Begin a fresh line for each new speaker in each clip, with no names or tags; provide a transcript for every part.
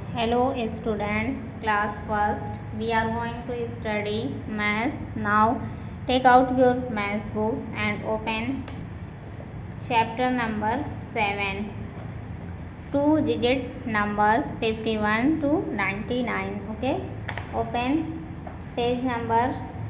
Hello students, class first. We are going to study maths. Now take out your maths books and open chapter number 7. Two-digit numbers 51 to 99. Okay. Open page number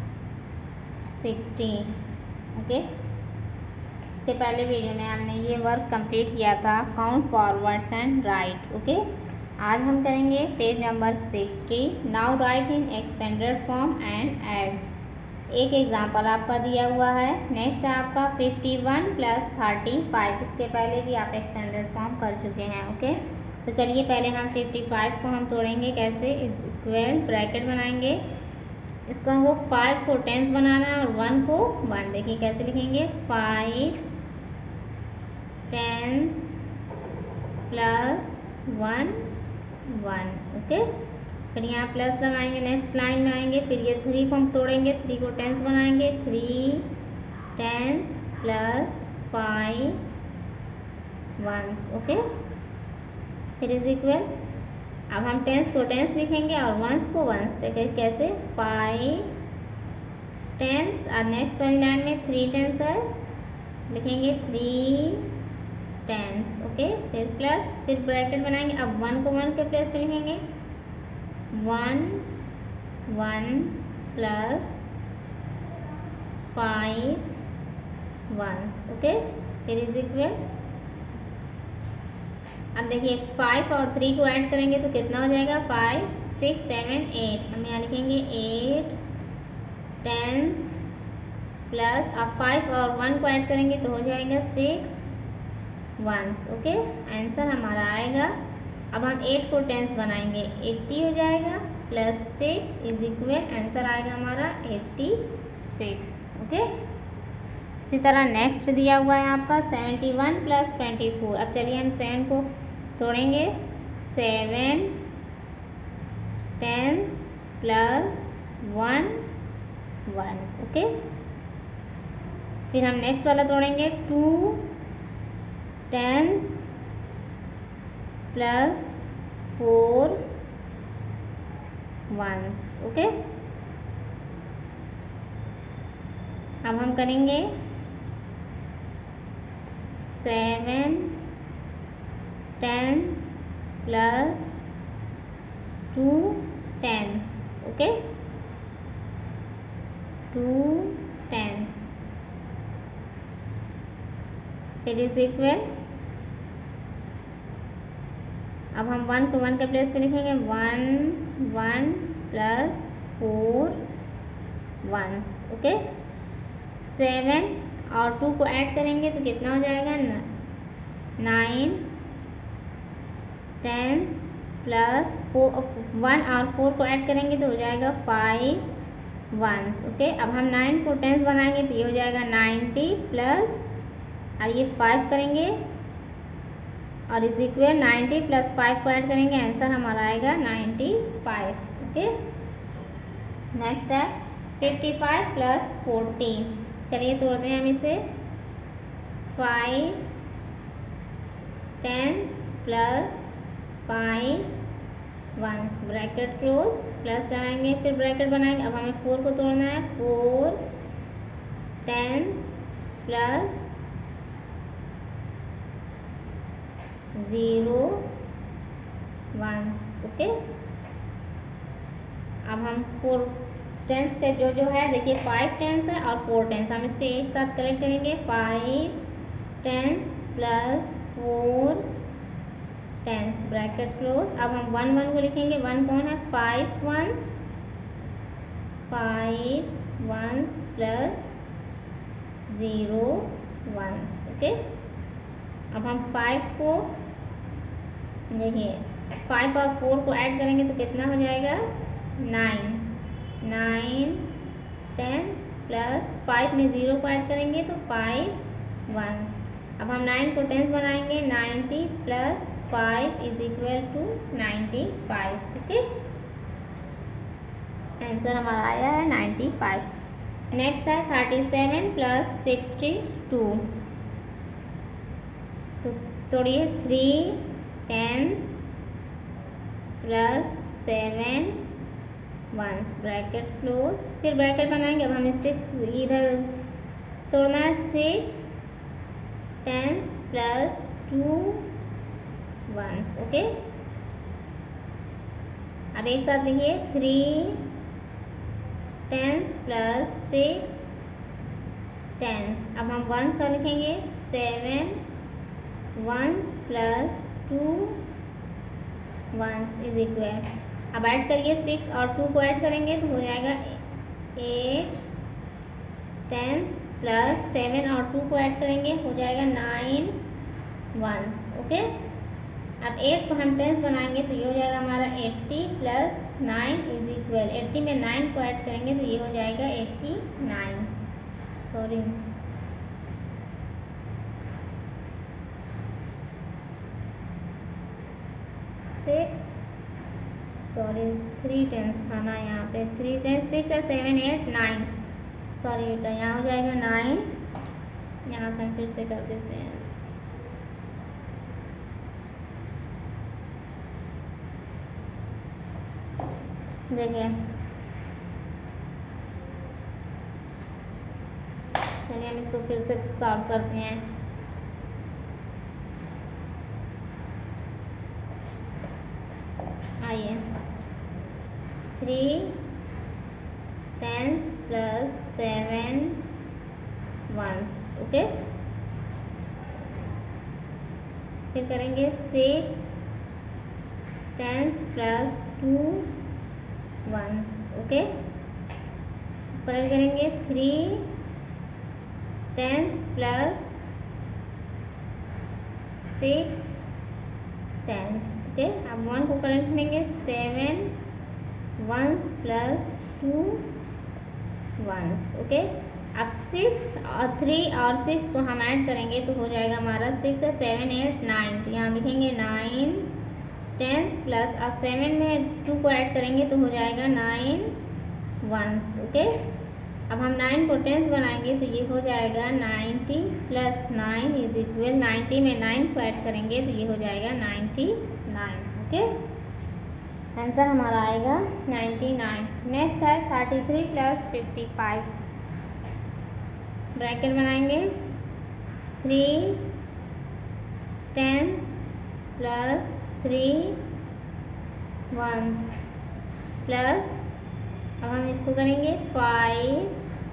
60. Okay. इसके पहले video में हमने ये work complete किया था, count forwards and write. Okay, आज हम करेंगे page number 60. Now write in expanded form and add. एक एग्जांपल आपका दिया हुआ है. नेक्स्ट है आपका 51 + 35. इसके पहले भी आप एक्सपेंडेड फॉर्म कर चुके हैं. ओके, तो चलिए पहले हम 55 को हम तोड़ेंगे. कैसे? इक्वल ब्रैकेट बनाएंगे. इसको हमको 5 को 10s बनाना है और 1 को 1. देखिए कैसे लिखेंगे. 5 10s + 1 1. ओके, फिर यहाँ प्लस लगाएंगे. नेक्स्ट लाइन में आएंगे. फिर ये 3 को हम तोड़ेंगे. 3 को 10s बनाएंगे. 3 10s + 5 1s. ओके, फिर इज इक्वल. अब हम 10s को 10s लिखेंगे और 1s को 1s. देखिए कैसे. 5 10s और नेक्स्ट वाली लाइन में 3 10s है, लिखेंगे 3 10s. ओके, फिर प्लस, फिर ब्रैकेट बनाएंगे. अब 1 को 1 के प्लेस पे लिखेंगे. 1 1 + 5 1s. ओके, फिर इज इक्वल. अब देखिए 5 और 3 को ऐड करेंगे तो कितना हो जाएगा. 5 6 7 8. हम यहाँ लिखेंगे 8 10s प्लस. अब 5 और 1 को ऐड करेंगे तो हो जाएगा 6 1s. ओके, आंसर हमारा आएगा. अब हम 8 को 10s बनाएंगे. 80 हो जाएगा प्लस 6 इज इक्वल. आंसर आएगा हमारा 86. ओके, इसी तरह नेक्स्ट दिया हुआ है आपका 71 + 24. अब चलिए हम 7 को तोड़ेंगे. 7 10s + 1 1. ओके, फिर हम नेक्स्ट वाला तोड़ेंगे. 2 10s + 4 1s. ओके, अब हम करेंगे 7 10s + 2 10s. Okay, 2 10s. फिर इज इक्वल. अब हम 1 को 1 के प्लेस पे लिखेंगे. 1 1 + 4 1s. ओके, 7 और 2 को ऐड करेंगे तो कितना हो जाएगा. 9 10s + 4 1 और 4 को ऐड करेंगे तो हो जाएगा 5 1s. ओके, अब हम 9 को 10s बनाएंगे तो ये हो जाएगा 90 प्लस, और ये 5 करेंगे और इज इक्वल 90 + 5 को ऐड करेंगे. आंसर हमारा आएगा 95. ओके, नेक्स्ट है 55 + 40. चलिए तोड़ते हैं हम इसे. 5 10s + 5 1s. Bracket close, plus लगाएंगे, फिर ब्रैकेट बनाएंगे. अब हमें 4 को तोड़ना है. 4 10s + 0 1s. ओके, अब हम 4 10s का जो है देखिए 5 10s है और 4 10s. हम इसको एक साथ कलेक्ट करेंगे. 5 10s + 4 10s. Bracket close. अब हम 1 1 को लिखेंगे. 1 कौन है. 5 1s 5 1s + 0 1s. ओके, अब हम 5 को देखिए 5 और 4 को ऐड करेंगे तो कितना हो जाएगा. 9 9 10s + 5 में 0 को ऐड करेंगे तो 5 1s. अब हम 9 को 10s बनाएंगे. 90 + 5 is equal to 95. Okay, answer हमारा आया है 95. नेक्स्ट है 37 + 62. तो तोड़िए. 3 10s प्लस 7 1 ब्रैकेट क्लोज, फिर ब्रैकेट बनाएंगे। अब हमें 6 इधर तोड़ना है, 6 10 प्लस 2 1, ओके। अब एक साथ लिखिए, 3 10 प्लस 6 10। अब हम 1 का लिखेंगे, 7 1 प्लस 2 1 इज इक्वल। अब ऐड करिए, 6 और 2 को ऐड करेंगे तो हो जाएगा 8 10 प्लस 7 और 2 को ऐड करेंगे हो जाएगा 9 1, ओके। अब 8 को हम 10 बनाएंगे तो ये हो जाएगा हमारा 80 प्लस 9 इज इक्वल। 80 में 9 को ऐड करेंगे तो ये हो जाएगा 89, सॉरी 3 10 था ना यहाँ पे, 3 10 6 है, 7 8 9, सॉरी बेटा यहाँ हो जाएगा 9। यहाँ से हम फिर से कर देते हैं, देखिए चलिए हम इसको फिर से सॉल्व करते हैं। आइए, 3 10 प्लस 7 1, ओके। फिर करेंगे 6 10 प्लस 2 1, ओके। करेक्ट करेंगे 3 10 प्लस 6 10, ओके। अब 1 को करेक्ट करेंगे, 7 1 प्लस 2 1, ओके। अब 6 और 3 और 6 को हम ऐड करेंगे तो हो जाएगा हमारा 6 है, 7 8 9, तो यहाँ लिखेंगे 9 10 प्लस और 7 में 2 को ऐड करेंगे तो हो जाएगा 9 1, ओके। अब हम 9 को 10 बनाएंगे तो ये हो जाएगा 90 प्लस 9 इज इक्वल, 90 में 9 को ऐड करेंगे तो ये हो जाएगा 99, ओके। आंसर हमारा आएगा 99। नेक्स्ट है 33 प्लस 55, ब्रैकेट बनाएंगे, 3 10 प्लस 3 1 प्लस, अब हम इसको करेंगे 5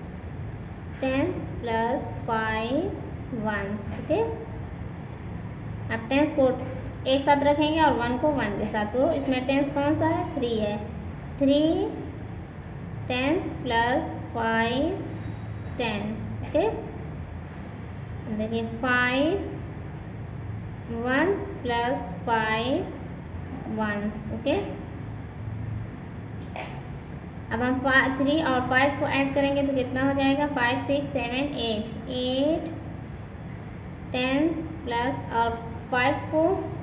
10 प्लस 5 1, ओके। अब 10 को एक साथ रखेंगे और 1 को 1 के साथ, तो इसमें 10 कौन सा है, 3 है। 3 10 प्लस 5 10, ओके। देखिए 5 1 प्लस 5 1, ओके। अब हम 3 और 5 को ऐड करेंगे तो कितना हो जाएगा, 5 6 7 8 8 10 प्लस और 5 को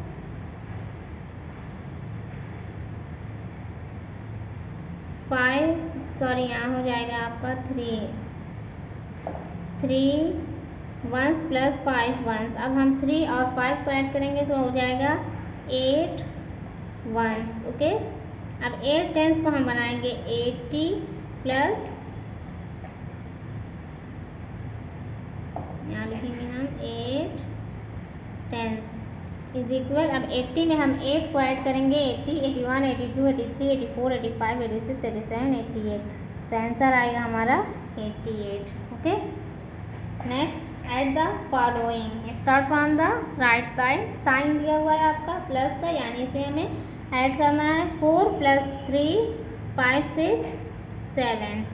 5, सॉरी यहाँ हो जाएगा आपका 3 1 प्लस 5 1। अब हम 3 और 5 को ऐड करेंगे तो हो जाएगा 8 1, ओके। अब 8 10 को हम बनाएंगे 80 प्लस, यहाँ लिखेंगे हम 8 10 इज इक्वल। अब 80 में हम 8 को ऐड करेंगे, 80 81 82 83 84 85 86 87 88, तो आंसर आएगा हमारा 88, okay. Next, add the following, start from the right side. Sign दिया हुआ है आपका प्लस का, यानी इसे हमें ऐड करना है। 4 प्लस 3 5 6 7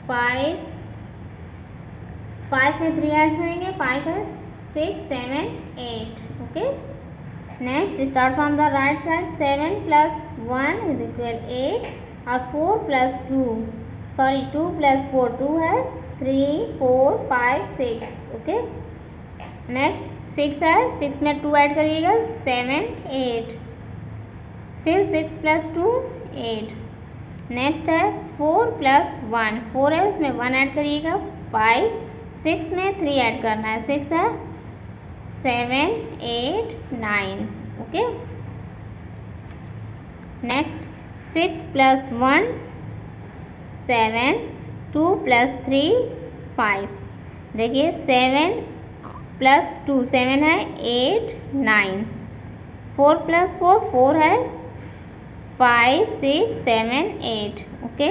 5 में 3 ऐड करेंगे, 5 है 6 7 8, okay. Next, start from the right side. 7 plus 1 is equal 8 और 4 प्लस 2 सॉरी 2 प्लस 4 2 है, 3 4 5 6, ओके। नेक्स्ट 6 है, 6 में 2 ऐड करिएगा, 7 8, फिर 6 प्लस 2 8। नेक्स्ट है 4 प्लस 1, 4 है उसमें 1 ऐड करिएगा, 5 6 में 3 ऐड करना है, 6 है 7 8 9, ओके। नेक्स्ट 6 + 1 7, 2 + 3 5। देखिए 7 + 2 7 है, 8 9, 4 + 4 4 है, 5 6 7 8। ओके,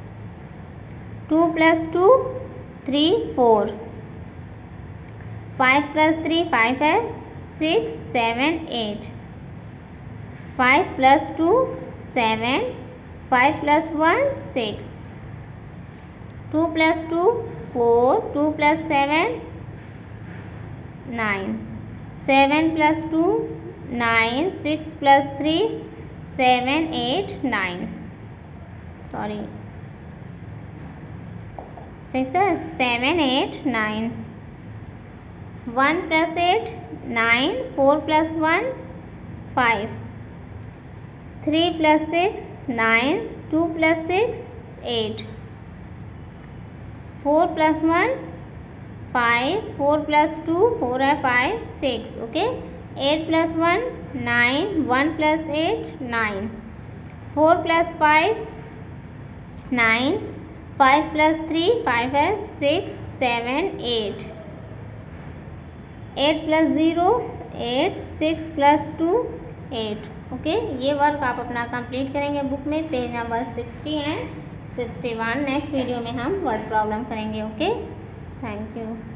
2 + 2 3 4, 5 + 3 5 है, 6 7 8, 5 + 2 7, 5 + 1 6, 2 + 2 4, 2 + 7 9, 7 + 2 9, 6 + 3 7 8 9, सॉरी 6 है, 7 8 9, 1 + 8 9, 4 + 1 5, 3 + 6 9, 2 + 6 8, 4 + 1 5, 4 + 2 4 है, 5 6। ओके, 8 + 1 9, 1 + 8 9, 4 + 5 9, 5 + 3 5 है, 6 7 8, 8 + 0 8, 6 + 2 8। ओके, ये वर्क आप अपना कंप्लीट करेंगे बुक में, page number 60 and 61। Next video में हम वर्ड प्रॉब्लम करेंगे। Okay, thank you.